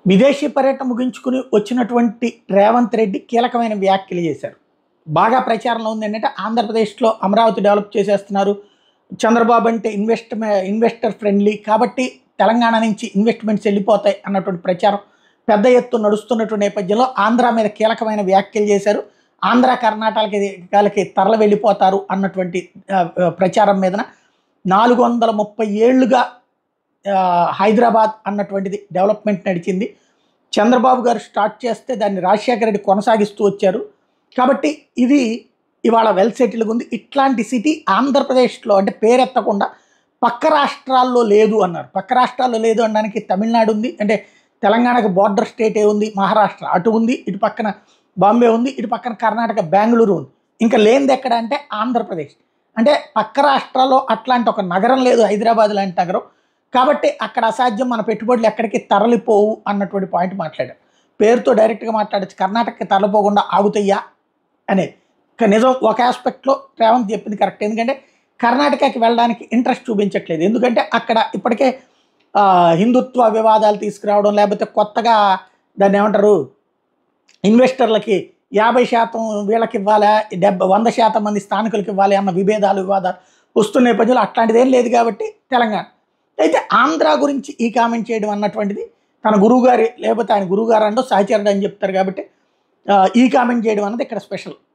విదేశీ పర్యటన ముగించుకుని వచ్చినటువంటి రేవంత్ రెడ్డి కీలకమైన వ్యాఖ్యలు చేశారు. బాగా ప్రచారంలో ఉంది ఏంటంటే ఆంధ్రప్రదేశ్లో అమరావతి డెవలప్ చేసేస్తున్నారు. చంద్రబాబు అంటే ఇన్వెస్టర్ ఫ్రెండ్లీ కాబట్టి తెలంగాణ నుంచి ఇన్వెస్ట్మెంట్స్ వెళ్ళిపోతాయి అన్నటువంటి ప్రచారం పెద్ద ఎత్తున నడుస్తున్నటువంటి నేపథ్యంలో ఆంధ్ర మీద కీలకమైన వ్యాఖ్యలు చేశారు. ఆంధ్ర కర్ణాటకకి తరలి వెళ్ళిపోతారు అన్నటువంటి ప్రచారం మీదన 430 ఏళ్లుగా హైదరాబాద్ అన్నటువంటిది డెవలప్మెంట్ నడిచింది. చంద్రబాబు గారు స్టార్ట్ చేస్తే దాన్ని రాజశేఖర రెడ్డి కొనసాగిస్తూ వచ్చారు. కాబట్టి ఇది ఇవాళ వెల్ సెటిల్గా ఉంది. ఇట్లాంటి సిటీ ఆంధ్రప్రదేశ్లో అంటే పేరెత్తకుండా పక్క రాష్ట్రాల్లో లేదు అన్నారు. పక్క రాష్ట్రాల్లో లేదు అనడానికి తమిళనాడు ఉంది, అంటే తెలంగాణకు బార్డర్ స్టేట్ ఏ ఉంది, మహారాష్ట్ర అటు ఉంది, ఇటు పక్కన బాంబే ఉంది, ఇటు పక్కన కర్ణాటక బెంగళూరు ఉంది. ఇంకా లేనిది ఎక్కడ అంటే ఆంధ్రప్రదేశ్. అంటే పక్క రాష్ట్రాల్లో అట్లాంటి ఒక నగరం లేదు, హైదరాబాద్ లాంటి నగరం. కాబట్టి అక్కడ అసాధ్యం, మన పెట్టుబడులు ఎక్కడికి తరలిపోవు అన్నటువంటి పాయింట్ మాట్లాడారు. పేరుతో డైరెక్ట్గా మాట్లాడచ్చు, కర్ణాటకకి తరలిపోకుండా ఆగుతాయా అనేది. నిజం ఒక ఆస్పెక్ట్లో రేవంత్ చెప్పింది కరెక్ట్. ఎందుకంటే కర్ణాటకకి వెళ్ళడానికి ఇంట్రెస్ట్ చూపించట్లేదు. ఎందుకంటే అక్కడ ఇప్పటికే హిందుత్వ వివాదాలు తీసుకురావడం, లేకపోతే కొత్తగా దాన్ని ఏమంటారు ఇన్వెస్టర్లకి 50% వీళ్ళకి ఇవ్వాలా, 100% మంది స్థానికులకి ఇవ్వాలి అన్న వివాదాలు వస్తున్న నేపథ్యంలో అట్లాంటిది ఏం లేదు. కాబట్టి తెలంగాణ అయితే ఆంధ్ర గురించి ఈ కామెంట్ చేయడం అన్నటువంటిది తన గురువుగారి, లేకపోతే ఆయన గురువుగారు అంటూ సహచరుడు అని చెప్తారు. కాబట్టి ఈ కామెంట్ చేయడం అన్నది ఇక్కడ స్పెషల్.